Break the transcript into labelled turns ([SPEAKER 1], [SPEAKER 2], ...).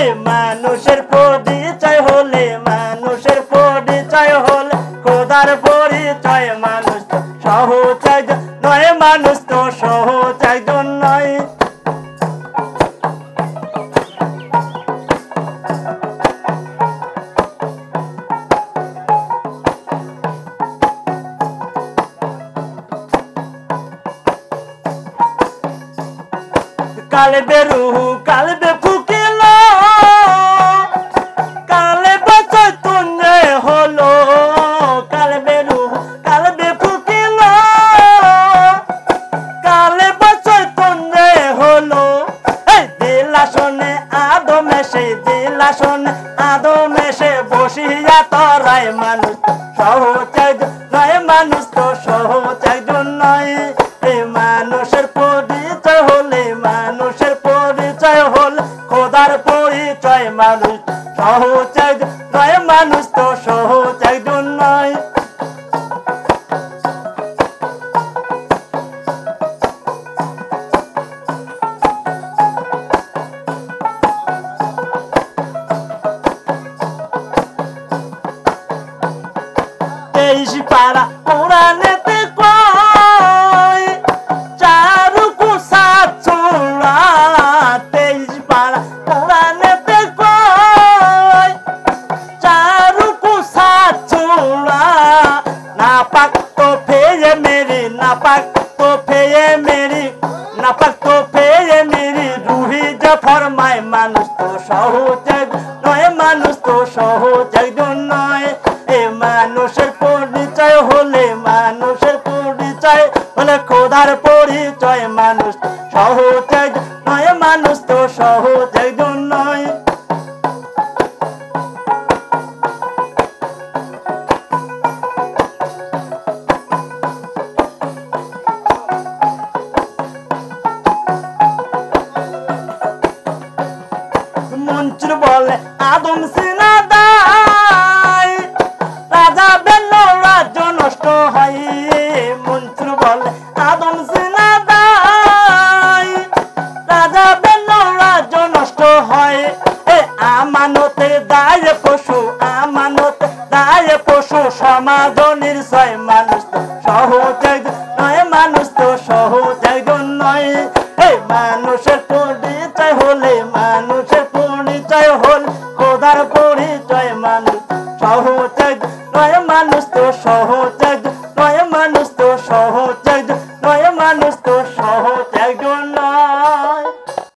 [SPEAKER 1] এই মানুষের পরিচয় হলে মানুষের পরিচয় হলে খোদার পরিচয় মানুষ তো সহজ একজন নয় মানুষ তো সহজ একজন নয় কালবে রুহু কালবে ফুকিল কালবে চৈতন্য হলো কালবে রুহু কালবে ফুকিল কালবে চৈতন্য হলো এই দিলাসনে আদম এসে দিলাসনে আদম এসে বসিয়া তরাই মানুষ সহজ একজন নয় মানুষ তো সহজ একজন নয় এই মানুষের পরিচয় হলে মানুষের পরিচয় হলে খোদার পরিচয় মানুষ সহজ একজন নয় মানুষ তো সহজ একজন নয় তেইশ পারা কোরআনেতে কয় চারুকু সাতচুরা তেইশ পারা কোরআনেতে কয় চারুকু সাতচুরা নাপাক তো ফেয়ে মেরি নাপাক তো ফেয়ে মেরি নাপাক তো ফেয়ে মেরি রুহি যে ফরমায় মানুষ তো সহজ নয় মানুষ তো সহজ একজন নয় এ মানুষের পরিচয় হলে মানুষের পরিচয় হলে খোদার পরিচয় মানুষ সহজ একজন নয় মানুষ তো সহজ একজন নয় মঞ্চুর বলে আদম সিনা দায় রাজা বেল রাজ্য নষ্ট হয় মঞ্চুর বলে আদম সিনা দায় রাজা বেল রাজ্য নষ্ট হয় এ আমানতে দায় পশু আমানতে দায় পশু সমাজ নির্ভয় মানুষ তো সহজ একজন নয় মানুষ তো সহজ একজন নয় এই মানুষের পরিচয় হলে মানুষের পরিচয় হল খোদার পরিচয় মানুষ সহজ একজন নয় মানুষ তো সহজ একজন নয় মানুষ তো সহজ একজন নয় মানুষ তো সহজ